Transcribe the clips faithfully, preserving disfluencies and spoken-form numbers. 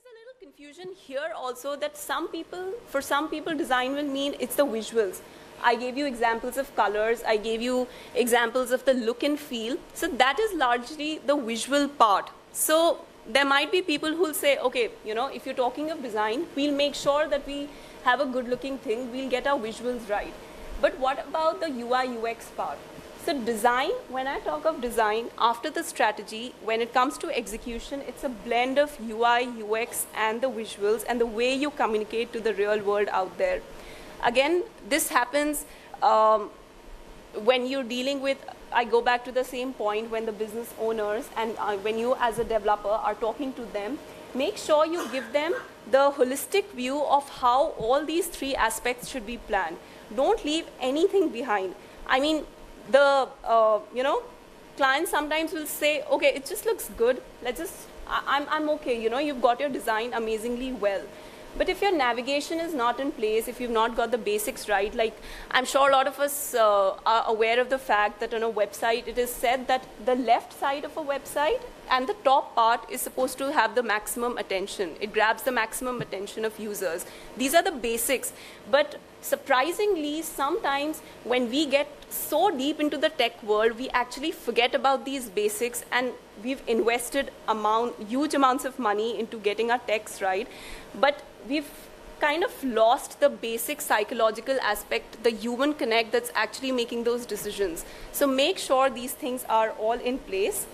a little confusion here also that some people, for some people, design will mean it's the visuals. I gave you examples of colors. I gave you examples of the look and feel. So that is largely the visual part. So there might be people who will say, okay, you know, if you're talking of design, we'll make sure that we have a good looking thing. We'll get our visuals right. But what about the U I U X part? So design, when I talk of design, after the strategy, when it comes to execution, it's a blend of U I, U X, and the visuals, and the way you communicate to the real world out there. Again, this happens um, when you're dealing with, I go back to the same point, when the business owners and uh, when you as a developer are talking to them, make sure you give them the holistic view of how all these three aspects should be planned. Don't leave anything behind. I mean, the, uh, you know, clients sometimes will say, okay, it just looks good. Let's just, I, I'm, I'm okay, you know, you've got your design amazingly well. But if your navigation is not in place, if you've not got the basics right, like I'm sure a lot of us uh, are aware of the fact that on a website, it is said that the left side of a website and the top part is supposed to have the maximum attention. It grabs the maximum attention of users. These are the basics. But surprisingly, sometimes when we get so deep into the tech world, we actually forget about these basics, and we've invested amount, huge amounts of money into getting our techs right. But we've kind of lost the basic psychological aspect, the human connect that's actually making those decisions. So make sure these things are all in place.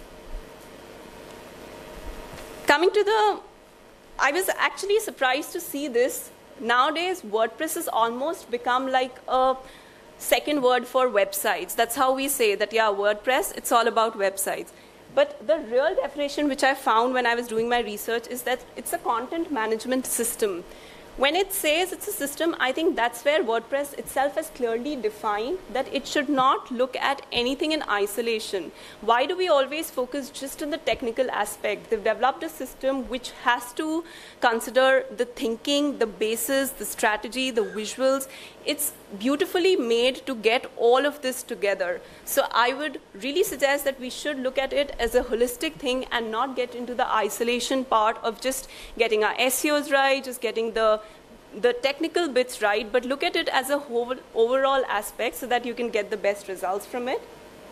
Coming to the, I was actually surprised to see this. Nowadays, WordPress has almost become like a second word for websites. That's how we say that, yeah, WordPress, it's all about websites. But the real definition which I found when I was doing my research is that it's a content management system. When it says it's a system, I think that's where WordPress itself has clearly defined that it should not look at anything in isolation. Why do we always focus just on the technical aspect? They've developed a system which has to consider the thinking, the basis, the strategy, the visuals. It's beautifully made to get all of this together. So I would really suggest that we should look at it as a holistic thing and not get into the isolation part of just getting our S E Os right, just getting the the technical bits right, but look at it as a whole overall aspect so that you can get the best results from it.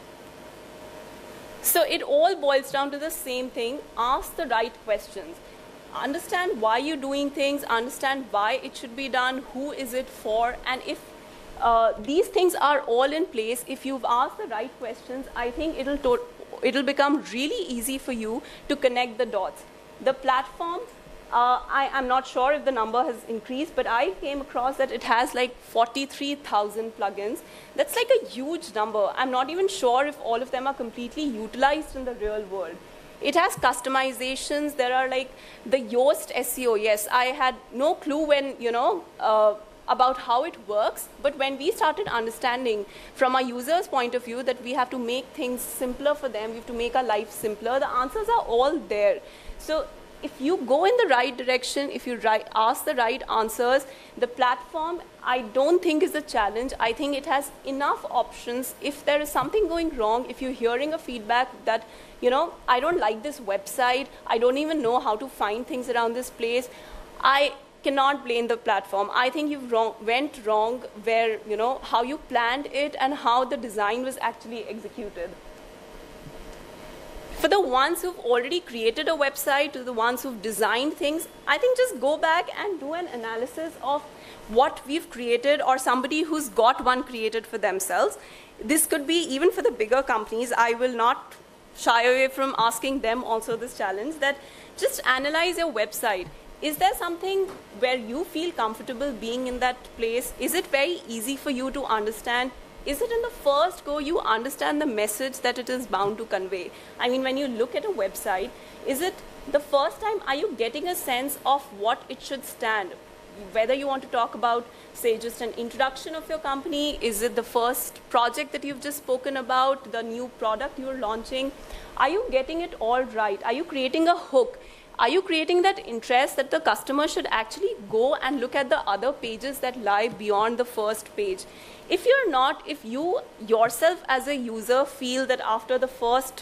So it all boils down to the same thing. Ask the right questions. Understand why you're doing things, understand why it should be done, who is it for, and if uh, these things are all in place, if you've asked the right questions, I think it'll, to it'll become really easy for you to connect the dots. The platform, uh, I, I'm not sure if the number has increased, but I came across that it has like forty-three thousand plugins. That's like a huge number. I'm not even sure if all of them are completely utilized in the real world. It has customizations. There are like the Yoast S E O. Yes, I had no clue when, you know, uh, about how it works. But when we started understanding from our users' point of view that we have to make things simpler for them, we have to make our life simpler, the answers are all there. So if you go in the right direction, if you right, ask the right answers, the platform, I don't think is a challenge. I think it has enough options. If there is something going wrong, if you're hearing a feedback that, you know, I don't like this website, I don't even know how to find things around this place, I cannot blame the platform. I think you've wrong, went wrong where, you know, how you planned it and how the design was actually executed. For the ones who've already created a website, to the ones who've designed things, I think just go back and do an analysis of what we've created or somebody who's got one created for themselves. This could be even for the bigger companies. I will not shy away from asking them also this challenge, that just analyze your website. Is there something where you feel comfortable being in that place? Is it very easy for you to understand? Is it in the first go you understand the message that it is bound to convey? I mean, when you look at a website, is it the first time, are you getting a sense of what it should stand? Whether you want to talk about, say, just an introduction of your company, is it the first project that you've just spoken about, the new product you're launching? Are you getting it all right? Are you creating a hook? Are you creating that interest that the customer should actually go and look at the other pages that lie beyond the first page? If you're not, if you yourself as a user feel that after the first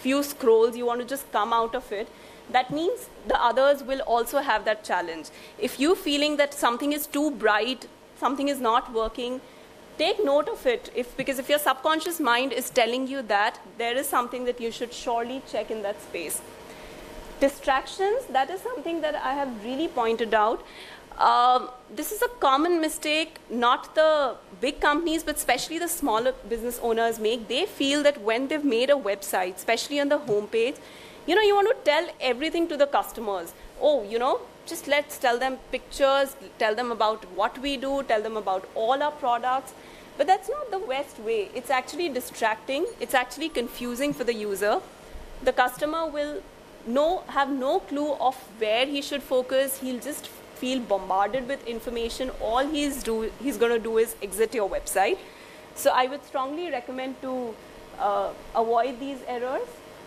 few scrolls, you want to just come out of it, that means the others will also have that challenge. If you're feeling that something is too bright, something is not working, take note of it, if, because if your subconscious mind is telling you that, there is something that you should surely check in that space. Distractions, that is something that I have really pointed out. Um, this is a common mistake, not the big companies, but especially the smaller business owners make. They feel that when they've made a website, especially on the homepage, you know, you want to tell everything to the customers. Oh, you know, just let's tell them pictures, tell them about what we do, tell them about all our products. But that's not the best way. It's actually distracting. It's actually confusing for the user. The customer will know, have no clue of where he should focus. He'll just feel bombarded with information. All he's, do, he's going to do is exit your website. So I would strongly recommend to uh, avoid these errors.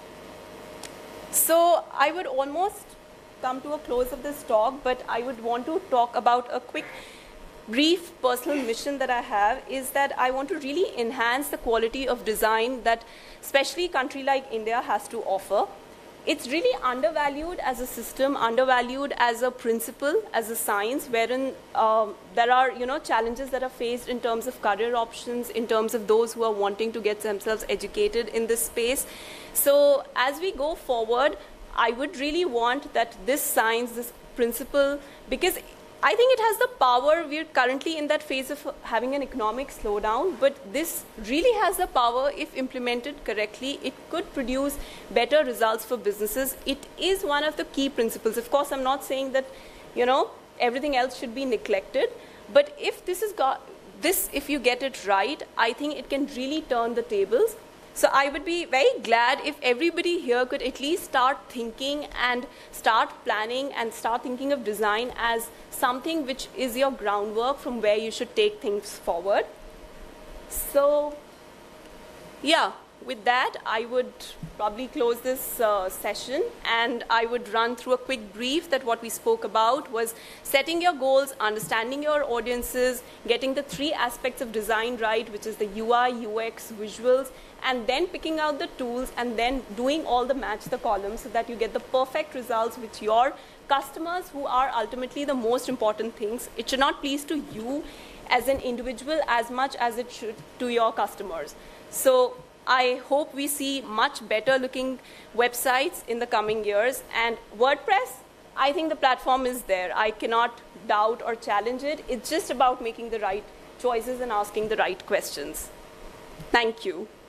So I would almost come to a close of this talk, but I would want to talk about a quick, brief personal mission that I have, is that I want to really enhance the quality of design that especially a country like India has to offer. It's really undervalued as a system, undervalued as a principle, as a science, wherein um, there are, you know, challenges that are faced in terms of career options, in terms of those who are wanting to get themselves educated in this space. So as we go forward, I would really want that this science, this principle, because I think it has the power. We're currently in that phase of having an economic slowdown, but this really has the power. If implemented correctly, it could produce better results for businesses. It is one of the key principles. Of course, I'm not saying that, you know, everything else should be neglected, but if this is got this, if you get it right, I think it can really turn the tables. So I would be very glad if everybody here could at least start thinking and start planning and start thinking of design as something which is your groundwork from where you should take things forward. So yeah, with that, I would probably close this uh, session, and I would run through a quick brief that what we spoke about was setting your goals, understanding your audiences, getting the three aspects of design right, which is the U I, U X, visuals, and then picking out the tools and then doing all the match the columns so that you get the perfect results with your customers, who are ultimately the most important things. It should not please to you as an individual as much as it should to your customers. So I hope we see much better looking websites in the coming years. And WordPress, I think the platform is there. I cannot doubt or challenge it. It's just about making the right choices and asking the right questions. Thank you.